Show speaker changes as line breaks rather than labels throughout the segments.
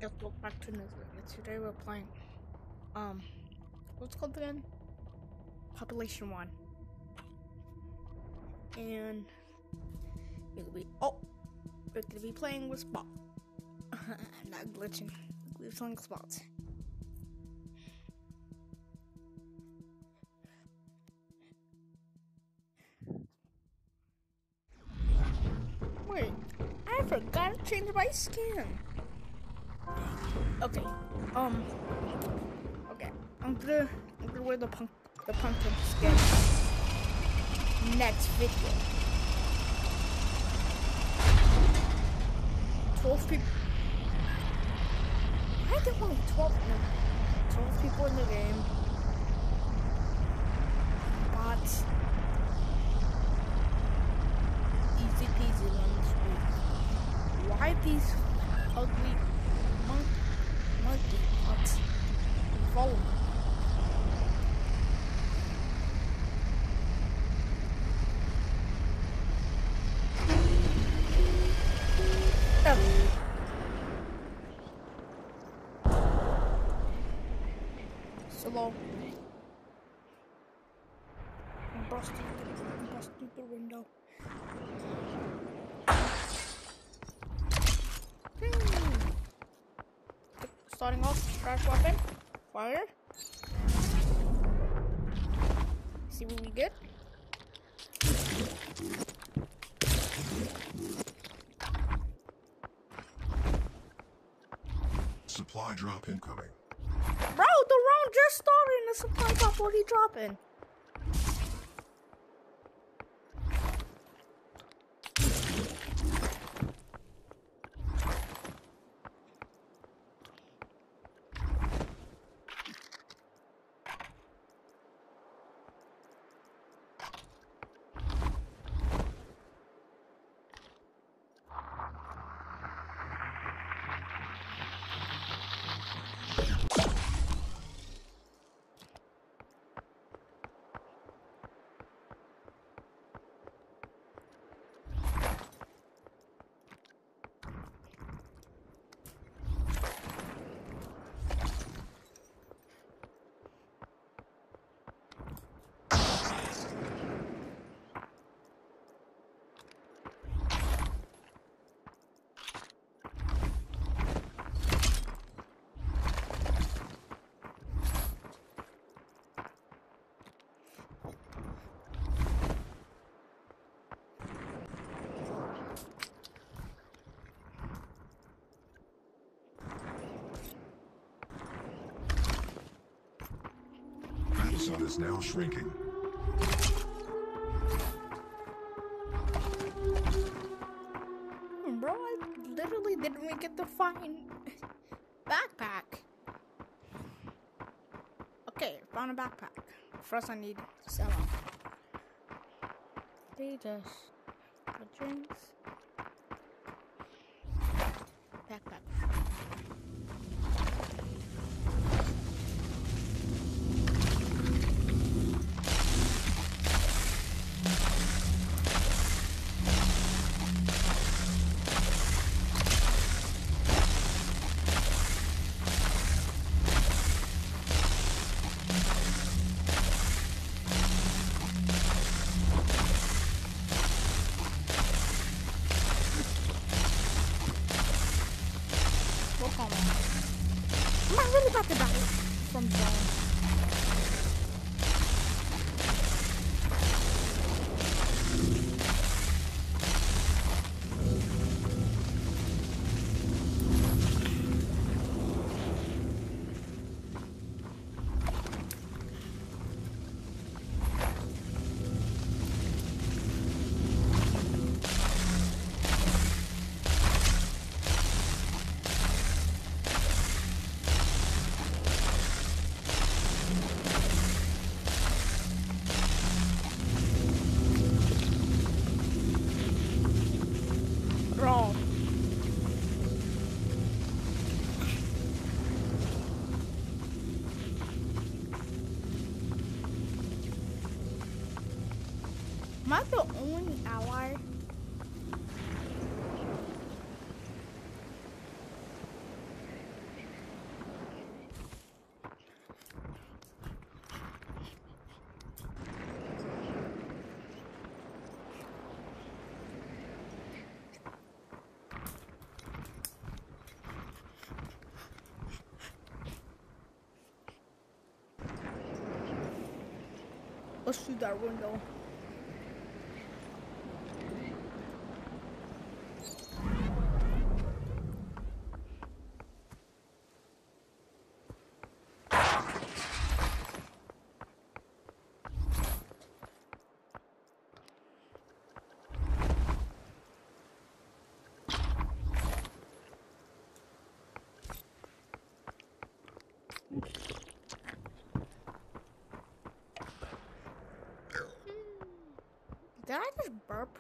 guess welcome back to another video. Today we're playing, what's it called again? Population 1. And we're gonna be playing with Spot. Not glitching. We're playing Spot. Wait, I forgot to change my skin. Okay, okay, I'm gonna wear the pumpkin skin next video. 12 people. Why are there only 12 people in the game? Bots. Easy peasy lemon squeeze. Why these ugly monkey bots follow me? Slow. I'm busting the window. Starting off, trash weapon, fire. See what we get.
Supply drop incoming.
Bro, the round just started and the supply drop already dropping.
Sun is now shrinking.
Bro, I literally didn't even get to find backpack. Okay, found a backpack. First I need to sell them. They just put drinks. Backpack. I'm not really about to die from zone. Bro. Am I the only ally? Let's shoot that window. Did I just burp?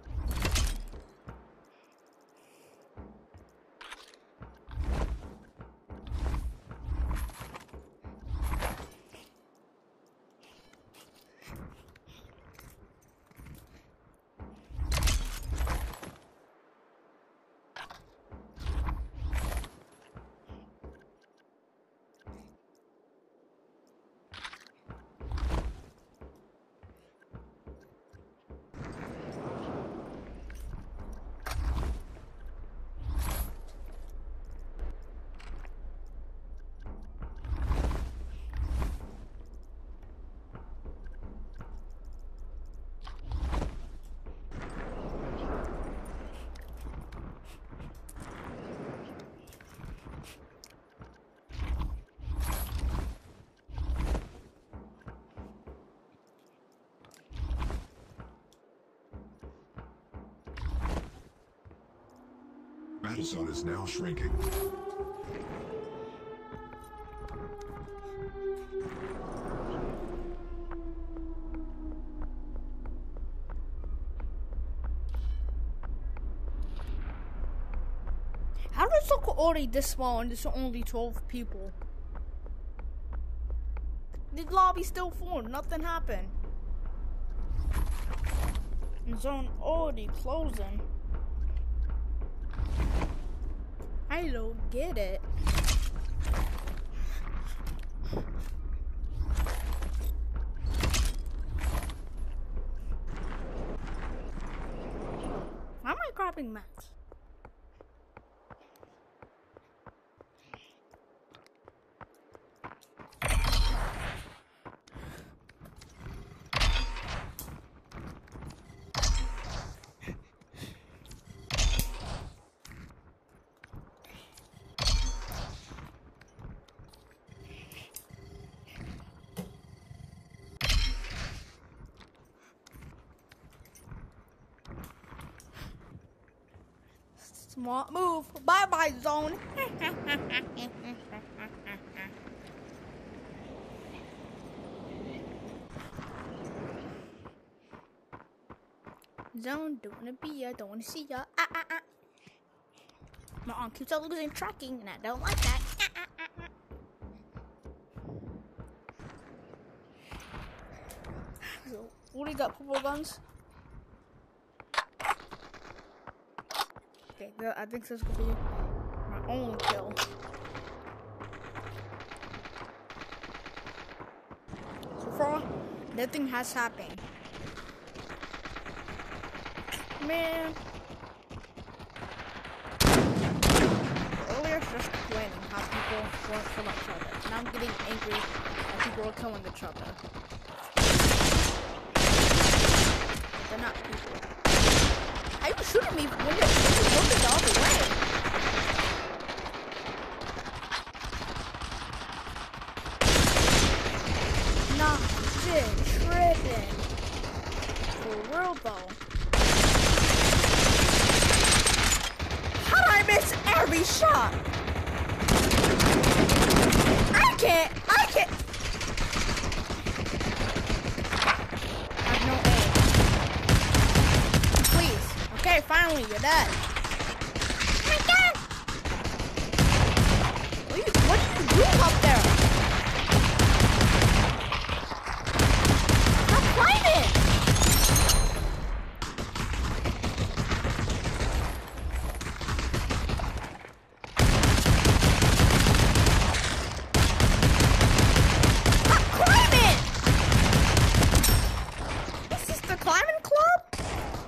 Battle zone is now shrinking.
How does look already this small and there's only 12 people? The lobby still full, nothing happened. And zone already closing. I don't get it. Why am I grabbing mats? Smart move. Bye-bye, zone. Zone, don't wanna be ya, don't wanna see ya. My arm keeps on losing tracking, and I don't like that. So, what do you got, purple guns? Okay, I think this is gonna be my only kill. So far, nothing has happened. Man. Earlier, I was just complaining how people weren't killing each other. Now I'm getting angry that people are killing each other. They're not people. How you shooting me when you're looking the other way? Nah, shit, tripping. For real though. How did I miss every shot? I can't. I have no aim. Please. Okay, finally, you're dead. Oh my God! What are you doing up there? Stop climbing! Stop climbing! This is the climbing club?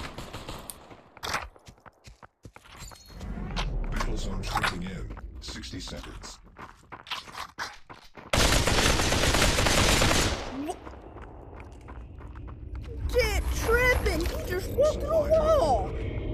Battle zone shrinking in 60 seconds.
just walk through the wall.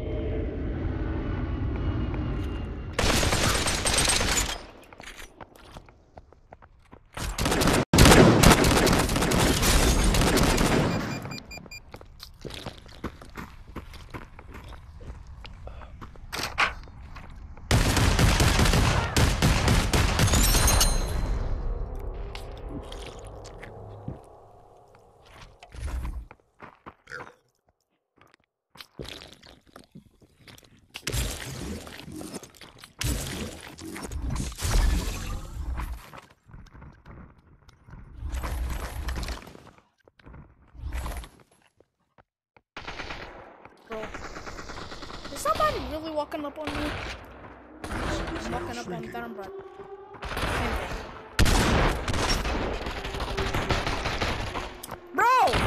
Is somebody really walking up on me? I'm walking up on them, but same thing. Bro!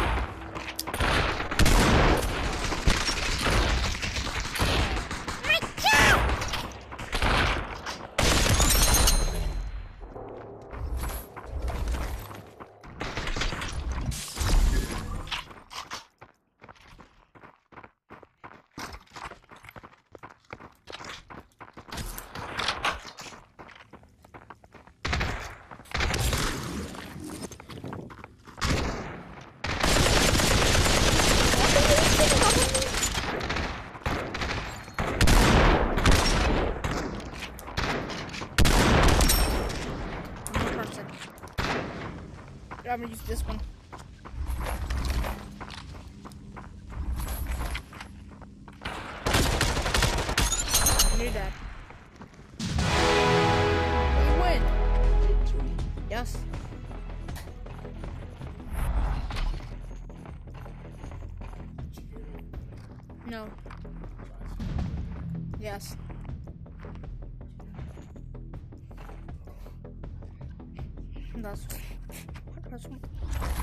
I'm gonna use this one. I knew that. We win. Yes. No. Yes. That's